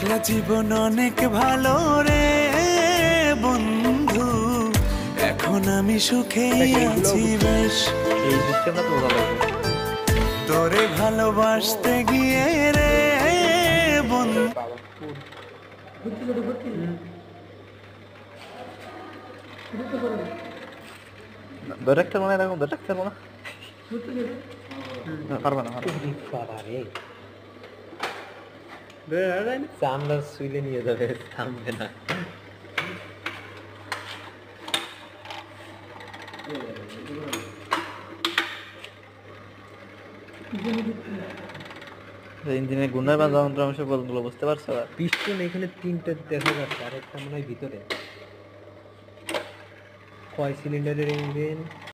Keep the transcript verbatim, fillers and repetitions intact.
একলা জীবন অনেক ভালো রে বন্ধু, এখন আমি সুখেই আছি বেশ। এই সিস্টেমটা তো ভালো লাগবে। তোরে ভালোবাসতে গিয়ে রে বন্ধু। ধরে রাখতে মনে এরকম ধরে রাখতে মনে পারবে না চামড়া শুইলে নিয়ে যাবে, থামবে না। ইঞ্জিনের গুন্ডার বা যন্ত্র অংশ বলগুলো বুঝতে পারছো? পিস্টন এখানে তিনটে দেখা যাচ্ছে, আর একটা মনে হয় ভিতরে। কয় সিলিন্ডারের ইঞ্জিন?